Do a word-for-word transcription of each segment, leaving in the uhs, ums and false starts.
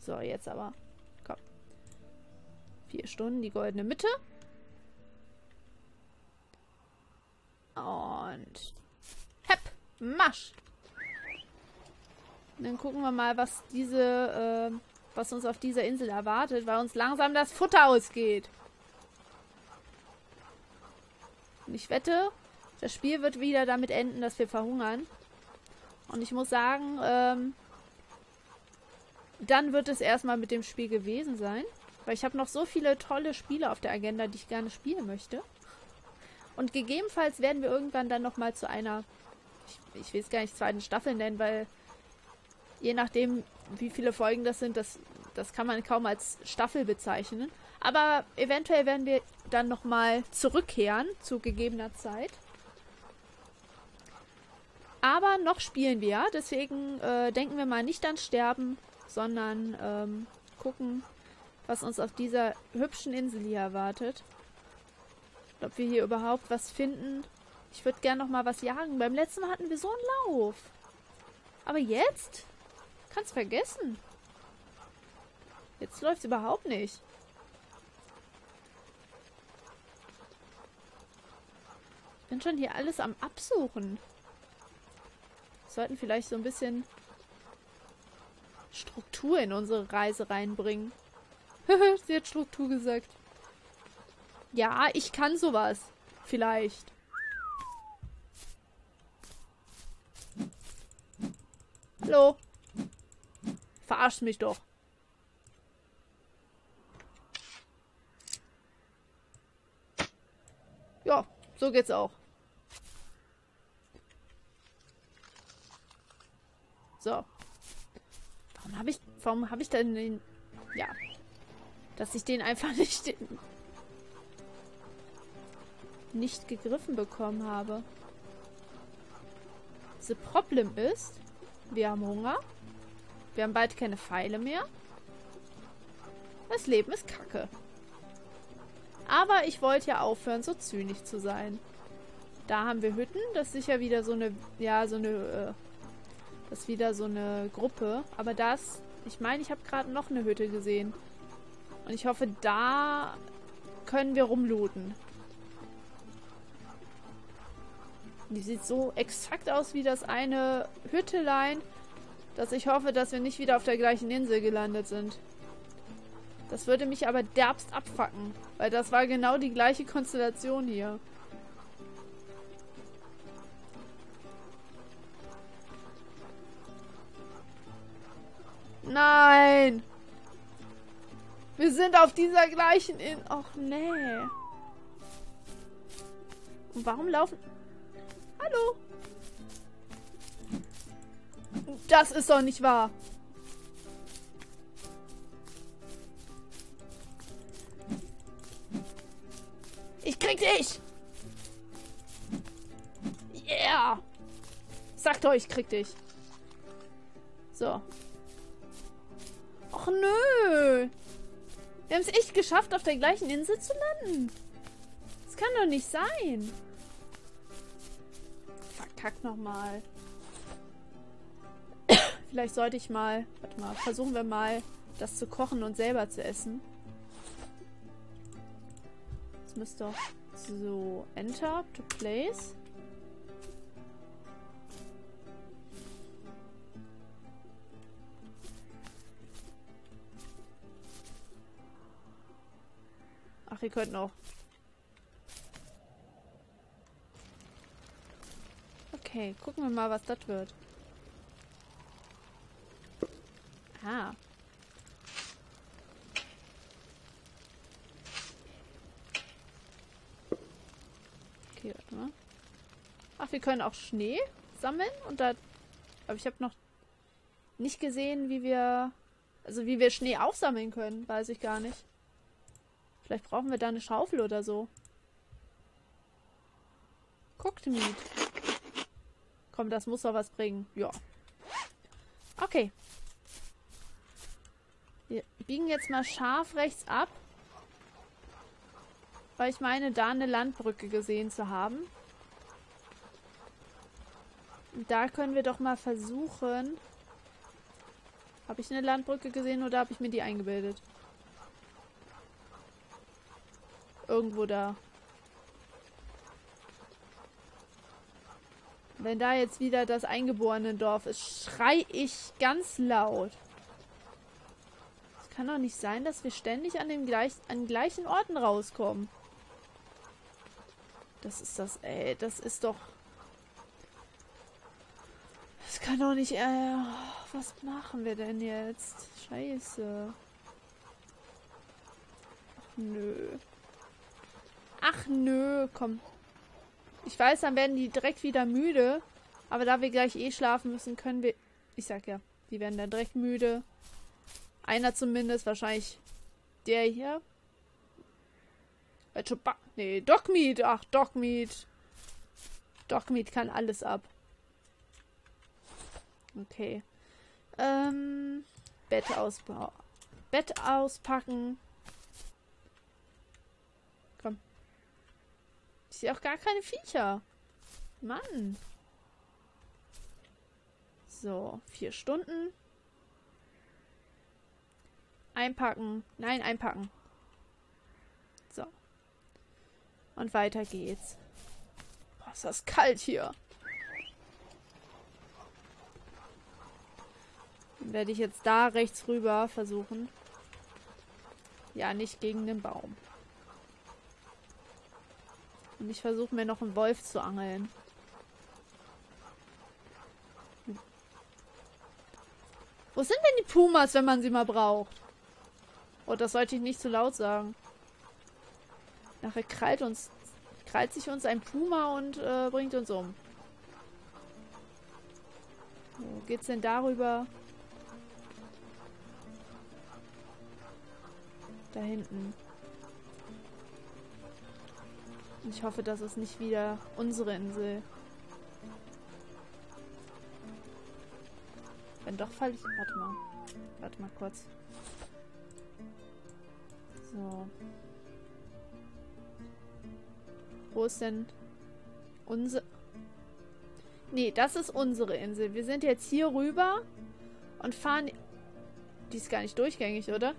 So, jetzt aber. Komm. Vier Stunden, die goldene Mitte. Und hepp, Marsch. Und dann gucken wir mal, was diese, äh, was uns auf dieser Insel erwartet, weil uns langsam das Futter ausgeht. Und ich wette, das Spiel wird wieder damit enden, dass wir verhungern. Und ich muss sagen, ähm, dann wird es erstmal mit dem Spiel gewesen sein. Weil ich habe noch so viele tolle Spiele auf der Agenda, die ich gerne spielen möchte. Und gegebenenfalls werden wir irgendwann dann nochmal zu einer, ich, ich will es gar nicht zweiten Staffel nennen, weil je nachdem, wie viele Folgen das sind, das, das kann man kaum als Staffel bezeichnen. Aber eventuell werden wir dann nochmal zurückkehren zu gegebener Zeit. Aber noch spielen wir, ja. Deswegen äh, denken wir mal nicht an Sterben, sondern ähm, gucken, was uns auf dieser hübschen Insel hier erwartet. Ob wir hier überhaupt was finden. Ich würde gerne noch mal was jagen. Beim letzten Mal hatten wir so einen Lauf. Aber jetzt? Kannst vergessen. Jetzt läuft es überhaupt nicht. Ich bin schon hier alles am Absuchen. Wir sollten vielleicht so ein bisschen Struktur in unsere Reise reinbringen. Sie hat Struktur gesagt. Ja, ich kann sowas. Vielleicht. Hallo? Verarsch mich doch. Ja, so geht's auch. So. Warum habe ich, warum habe ich denn den, ja, dass ich den einfach nicht, nicht gegriffen bekommen habe. Das Problem ist, wir haben Hunger, wir haben bald keine Pfeile mehr. Das Leben ist kacke. Aber ich wollte ja aufhören, so zynisch zu sein. Da haben wir Hütten, das ist sicher wieder so eine, ja, so eine, äh, das ist wieder so eine Gruppe. Aber das, ich meine, ich habe gerade noch eine Hütte gesehen. Und ich hoffe, da können wir rumlooten. Die sieht so exakt aus wie das eine Hüttelein, dass ich hoffe, dass wir nicht wieder auf der gleichen Insel gelandet sind. Das würde mich aber derbst abfacken, weil das war genau die gleiche Konstellation hier. Nein! Wir sind auf dieser gleichen Insel. Och, nee. Und warum laufen... Hallo? Das ist doch nicht wahr. Ich krieg dich! Yeah! Sagt euch, ich krieg dich. So. Och nö! Wir haben es echt geschafft, auf der gleichen Insel zu landen. Das kann doch nicht sein. Verkack nochmal. Vielleicht sollte ich mal... Warte mal, versuchen wir mal, das zu kochen und selber zu essen. Das müsste doch... So, Enter to place. Ach, ihr könnt noch. Okay, gucken wir mal, was das wird. Ah. Okay, warte mal. Ach, wir können auch Schnee sammeln und da... Aber ich habe noch nicht gesehen, wie wir... Also wie wir Schnee aufsammeln können, weiß ich gar nicht. Vielleicht brauchen wir da eine Schaufel oder so. Cooked Meat. Komm, das muss doch was bringen. Ja. Okay. Wir biegen jetzt mal scharf rechts ab. Weil ich meine, da eine Landbrücke gesehen zu haben. Und da können wir doch mal versuchen, Habe ich eine Landbrücke gesehen oder habe ich mir die eingebildet? Irgendwo da. Wenn da jetzt wieder das eingeborene Dorf ist, schrei ich ganz laut. Es kann doch nicht sein, dass wir ständig an den, gleich, an den gleichen Orten rauskommen. Das ist das, ey, das ist doch... Das kann doch nicht, äh, was machen wir denn jetzt? Scheiße. Ach, nö. Ach, nö, komm. Ich weiß, dann werden die direkt wieder müde. Aber da wir gleich eh schlafen müssen, können wir... Ich sag ja, die werden dann direkt müde. Einer zumindest, wahrscheinlich der hier. Äh, Chewbacca. Nee, Dogmeat. Ach, Dogmeat. Dogmeat kann alles ab. Okay. Ähm, Bett ausbauen. Bett auspacken. Komm. Ich sehe auch gar keine Viecher. Mann. So, vier Stunden. Einpacken. Nein, einpacken. So. Und weiter geht's. Boah, ist das kalt hier. Dann werde ich jetzt da rechts rüber versuchen. Ja, nicht gegen den Baum. Und ich versuche mir noch einen Wolf zu angeln. Wo sind denn die Pumas, wenn man sie mal braucht? Oh, das sollte ich nicht zu laut sagen. Nachher krallt uns, krallt sich uns ein Puma und äh, bringt uns um. Wo geht's denn darüber? Da hinten. Ich hoffe, das ist nicht wieder unsere Insel. Wenn doch, falle ich... Warte mal. Warte mal kurz. So. Wo ist denn unsere... Nee, das ist unsere Insel. Wir sind jetzt hier rüber und fahren... Die ist gar nicht durchgängig, oder?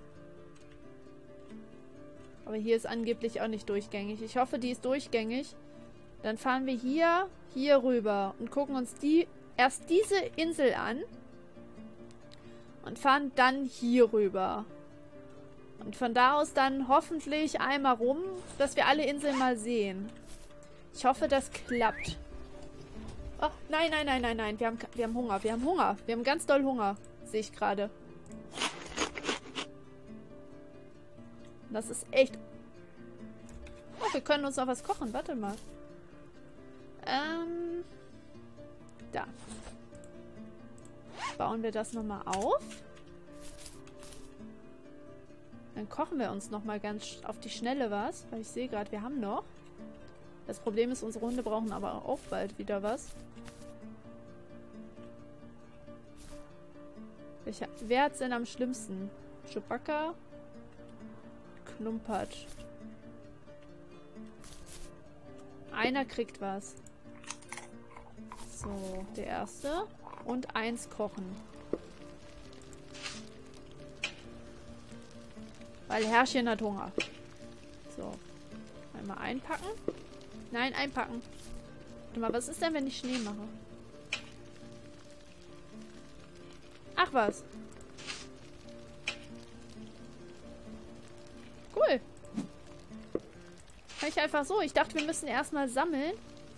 Aber hier ist angeblich auch nicht durchgängig. Ich hoffe, die ist durchgängig. Dann fahren wir hier, hier rüber und gucken uns die erst diese Insel an. Und fahren dann hier rüber. Und von da aus dann hoffentlich einmal rum, dass wir alle Inseln mal sehen. Ich hoffe, das klappt. Oh, nein, nein, nein, nein, nein. Wir haben, wir haben Hunger. Wir haben Hunger. Wir haben ganz doll Hunger. Sehe ich gerade. Das ist echt... Oh, wir können uns noch was kochen. Warte mal. Ähm... Da. Bauen wir das nochmal auf. Dann kochen wir uns nochmal ganz auf die Schnelle was. Weil ich sehe gerade, wir haben noch. Das Problem ist, unsere Hunde brauchen aber auch bald wieder was. Welcher, wer hat's denn am schlimmsten? Chewbacca? Klumpert. Einer kriegt was. So, der erste. Und eins kochen. Weil Herrchen hat Hunger. So. Einmal einpacken. Nein, einpacken. Warte mal, was ist denn, wenn ich Schnee mache? Ach was. Cool. Kann ich einfach so. Ich dachte, wir müssen erstmal sammeln.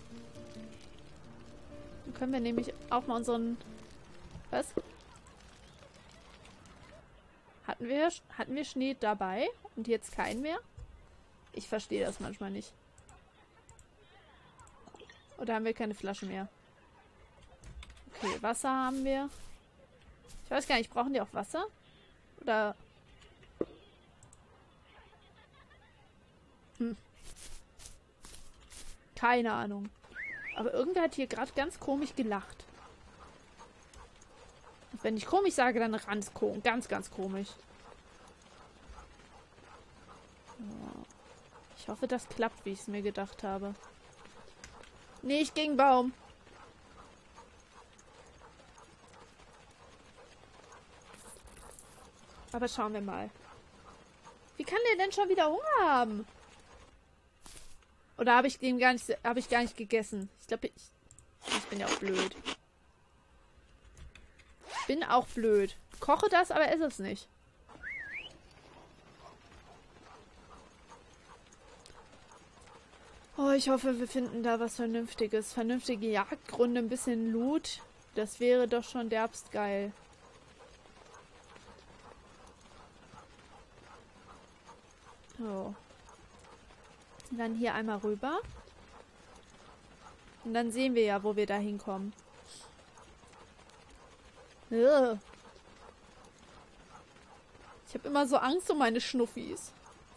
Dann können wir nämlich auch mal unseren... Was? Hatten wir, hatten wir Schnee dabei und jetzt keinen mehr? Ich verstehe das manchmal nicht. Oder haben wir keine Flaschen mehr? Okay, Wasser haben wir. Ich weiß gar nicht, brauchen die auch Wasser? Oder... Hm. Keine Ahnung. Aber irgendwer hat hier gerade ganz komisch gelacht. Und wenn ich komisch sage, dann ganz komisch. Ganz, ganz komisch. Ich hoffe, das klappt, wie ich es mir gedacht habe. Nicht gegen Baum. Aber schauen wir mal. Wie kann der denn schon wieder Hunger haben? Oder habe ich den gar nicht, habe ich gar nicht gegessen? Ich glaube, ich, ich bin ja auch blöd. Ich bin auch blöd. Koche das, aber esse es nicht. Oh, ich hoffe, wir finden da was Vernünftiges. Vernünftige Jagdgründe, ein bisschen Loot. Das wäre doch schon derbst geil. So. Und dann hier einmal rüber. Und dann sehen wir ja, wo wir da hinkommen. Ugh. Ich habe immer so Angst um meine Schnuffis.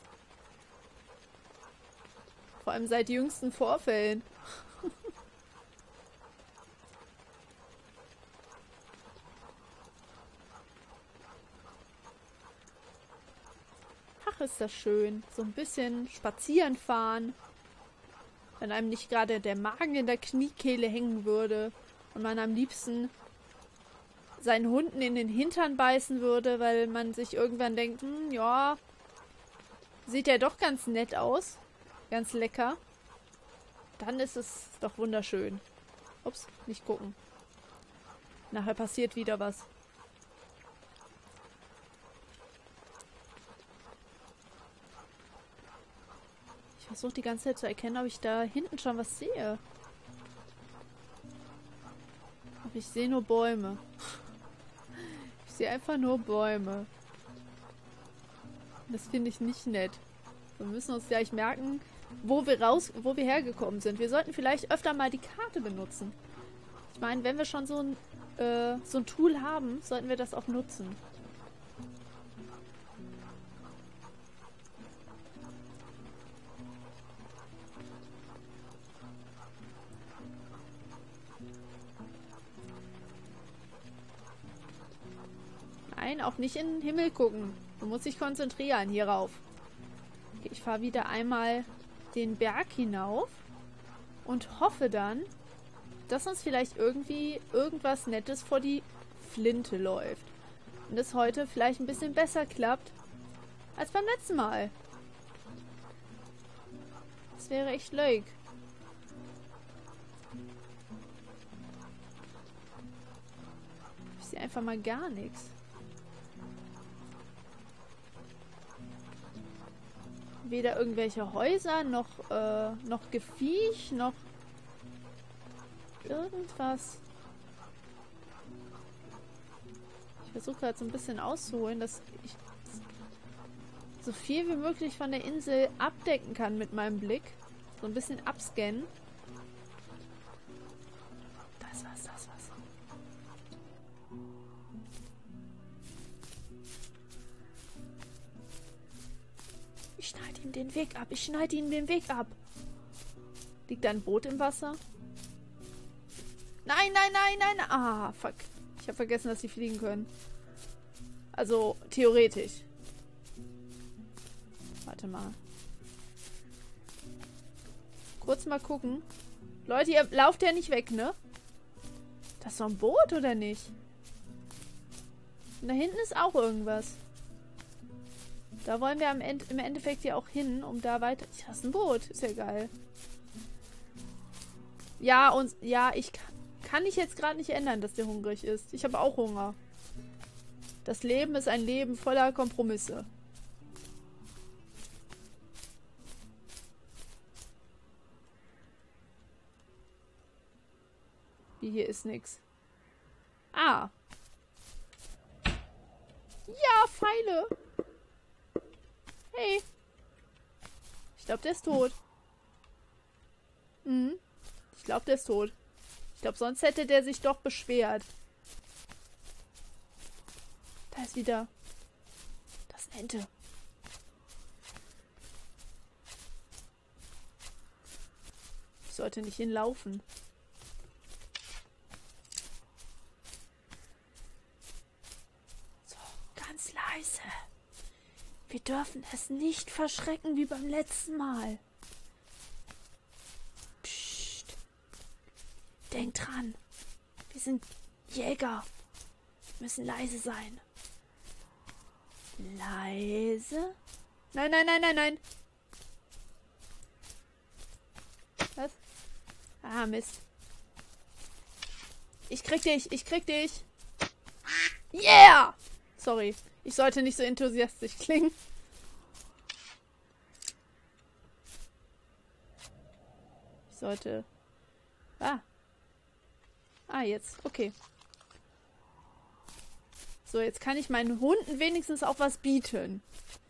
Vor allem seit jüngsten Vorfällen. Ach, ist das schön. So ein bisschen spazieren fahren. Wenn einem nicht gerade der Magen in der Kniekehle hängen würde. Und man am liebsten seinen Hunden in den Hintern beißen würde, weil man sich irgendwann denkt, hm, ja, sieht ja doch ganz nett aus. Ganz lecker. Dann ist es doch wunderschön. Ups, nicht gucken. Nachher passiert wieder was. Ich versuche die ganze Zeit zu erkennen, ob ich da hinten schon was sehe. Aber ich sehe nur Bäume. Ich sehe einfach nur Bäume. Das finde ich nicht nett. Wir müssen uns gleich merken, wo wir raus, wo wir hergekommen sind. Wir sollten vielleicht öfter mal die Karte benutzen. Ich meine, wenn wir schon so ein, äh, so ein Tool haben, sollten wir das auch nutzen. Nein, auch nicht in den Himmel gucken. Du musst dich konzentrieren hierauf. Okay, ich fahre wieder einmal den Berg hinauf und hoffe dann, dass uns vielleicht irgendwie irgendwas Nettes vor die Flinte läuft. Und es heute vielleicht ein bisschen besser klappt als beim letzten Mal. Das wäre echt leuk. Ich sehe einfach mal gar nichts. Weder irgendwelche Häuser, noch, äh, noch Geviech, noch irgendwas. Ich versuche gerade so ein bisschen auszuholen, dass ich so viel wie möglich von der Insel abdecken kann mit meinem Blick. So ein bisschen abscannen. Das war's, das war's. Ich schneide ihm den Weg ab. Ich schneide ihm den Weg ab. Liegt da ein Boot im Wasser? Nein, nein, nein, nein. Ah, fuck. Ich habe vergessen, dass sie fliegen können. Also, theoretisch. Warte mal. Kurz mal gucken. Leute, ihr lauft ja nicht weg, ne? Das ist doch ein Boot, oder nicht? Und da hinten ist auch irgendwas. Da wollen wir am Ende, im Endeffekt ja auch hin, um da weiter... Das ist ein Boot. Ist ja geil. Ja, und... Ja, ich kann, kann ich jetzt gerade nicht ändern, dass der hungrig ist. Ich habe auch Hunger. Das Leben ist ein Leben voller Kompromisse. Wie, hier ist nix. Ah. Ja, Pfeile. Hey. Ich glaube, der ist tot. Mhm. Ich glaube, der ist tot. Ich glaube, sonst hätte der sich doch beschwert. Da ist wieder... Das ist eine Ente. Ich sollte nicht hinlaufen. So, ganz leise. Wir dürfen es nicht verschrecken wie beim letzten Mal. Psst. Denk dran. Wir sind Jäger. Wir müssen leise sein. Leise. Nein, nein, nein, nein, nein. Was? Ah, Mist. Ich krieg dich, ich krieg dich. Yeah! Sorry, ich sollte nicht so enthusiastisch klingen. Ich sollte... Ah. Ah, jetzt. Okay. So, jetzt kann ich meinen Hunden wenigstens auch was bieten.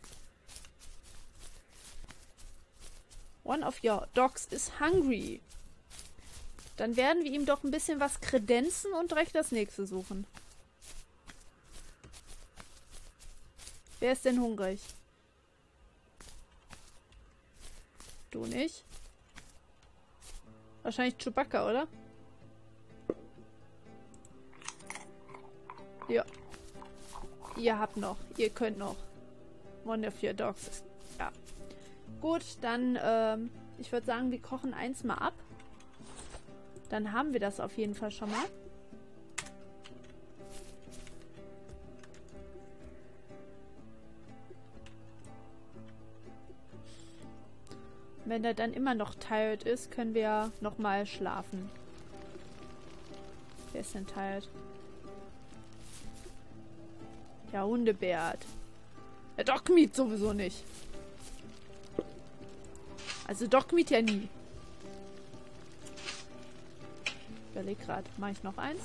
One of your dogs is hungry. Dann werden wir ihm doch ein bisschen was kredenzen und direkt das nächste suchen. Wer ist denn hungrig? Du nicht? Wahrscheinlich Chewbacca, oder? Ja. Ihr habt noch. Ihr könnt noch. One of your dogs. Ja. Gut, dann, ähm, ich würde sagen, wir kochen eins mal ab. Dann haben wir das auf jeden Fall schon mal. Wenn er dann immer noch tired ist, können wir nochmal schlafen. Wer ist denn tired? Ja, Hundebärt. Der Dogmeat sowieso nicht. Also Dogmeat ja nie. Ich überleg grad, mache ich noch eins?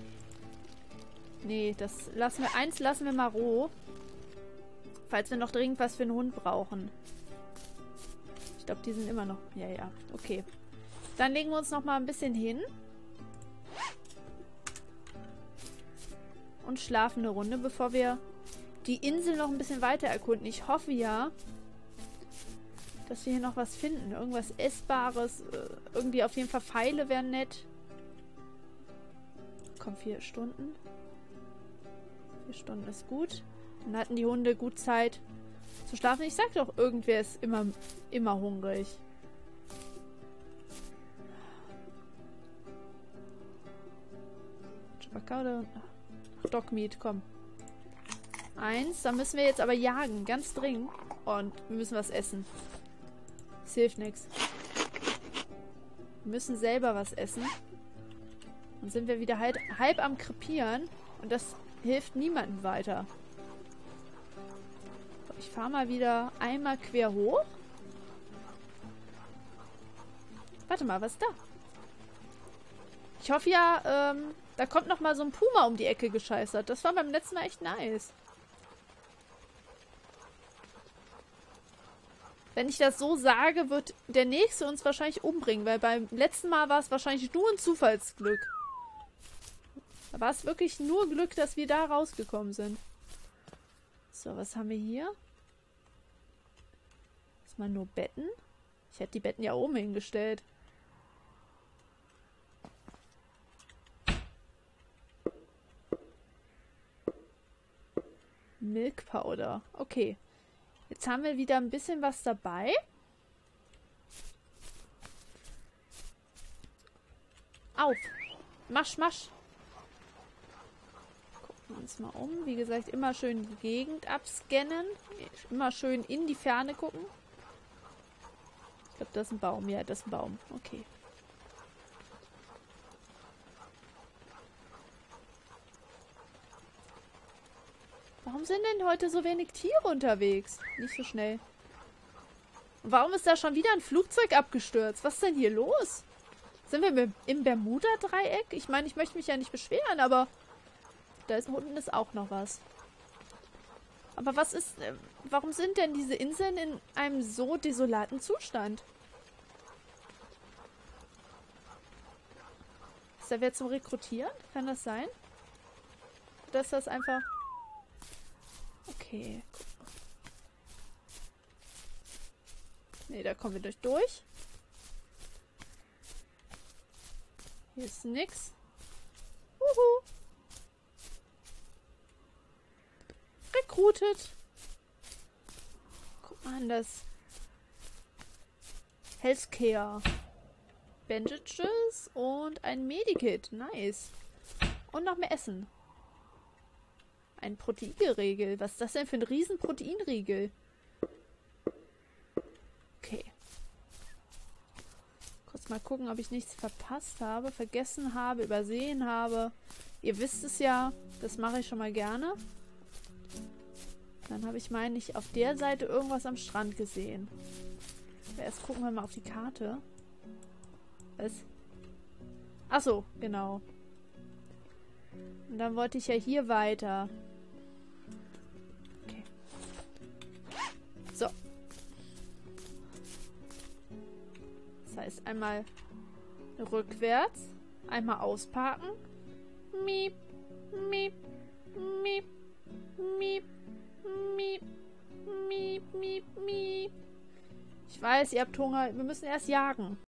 Nee, das lassen wir. Eins lassen wir mal roh. Falls wir noch dringend was für einen Hund brauchen. Ich glaube, die sind immer noch... Ja, ja. Okay. Dann legen wir uns noch mal ein bisschen hin. Und schlafen eine Runde, bevor wir die Insel noch ein bisschen weiter erkunden. Ich hoffe ja, dass wir hier noch was finden. Irgendwas Essbares. Irgendwie auf jeden Fall Pfeile wären nett. Komm, vier Stunden. Vier Stunden ist gut. Dann hatten die Hunde gut Zeit zu schlafen. Ich sag doch, irgendwer ist immer, immer hungrig. Chewbacca oder... Ach, Dogmeat, komm. Eins. Da müssen wir jetzt aber jagen. Ganz dringend. Und wir müssen was essen. Das hilft nichts. Wir müssen selber was essen. Dann sind wir wieder halb, halb am Krepieren. Und das hilft niemandem weiter. Ich fahre mal wieder einmal quer hoch. Warte mal, was ist da? Ich hoffe ja, ähm, da kommt noch mal so ein Puma um die Ecke gescheißert. Das war beim letzten Mal echt nice. Wenn ich das so sage, wird der Nächste uns wahrscheinlich umbringen, weil beim letzten Mal war es wahrscheinlich nur ein Zufallsglück. Da war es wirklich nur Glück, dass wir da rausgekommen sind. So, was haben wir hier? Erstmal nur Betten. Ich hätte die Betten ja oben hingestellt. Milk Powder. Okay. Jetzt haben wir wieder ein bisschen was dabei. Auf. Masch, masch. Gucken wir uns mal um. Wie gesagt, immer schön die Gegend abscannen. Immer schön in die Ferne gucken. Ich glaube, das ist ein Baum. Ja, das ist ein Baum. Okay. Warum sind denn heute so wenig Tiere unterwegs? Nicht so schnell. Und warum ist da schon wieder ein Flugzeug abgestürzt? Was ist denn hier los? Sind wir im Bermuda-Dreieck? Ich meine, ich möchte mich ja nicht beschweren, aber da ist unten ist auch noch was. Aber was ist... Äh, warum sind denn diese Inseln in einem so desolaten Zustand? Ist da wer zum Rekrutieren? Kann das sein? Oder ist das einfach... Okay. Ne, da kommen wir durch durch. Hier ist nix. Uhu. Recruited. Guck mal an das. Healthcare. Bandages und ein Medikit. Nice. Und noch mehr Essen. Ein Proteinriegel. Was ist das denn für ein riesen Proteinriegel? Okay. Kurz mal gucken, ob ich nichts verpasst habe, vergessen habe, übersehen habe. Ihr wisst es ja, das mache ich schon mal gerne. Dann habe ich, meine ich, auf der Seite irgendwas am Strand gesehen. Aber erst gucken wir mal auf die Karte. Was? Achso, genau. Und dann wollte ich ja hier weiter. Okay. So. Das heißt, einmal rückwärts, einmal ausparken. Miep, miep, miep, miep, miep, miep, miep, miep. Ich weiß, ihr habt Hunger. Wir müssen erst jagen.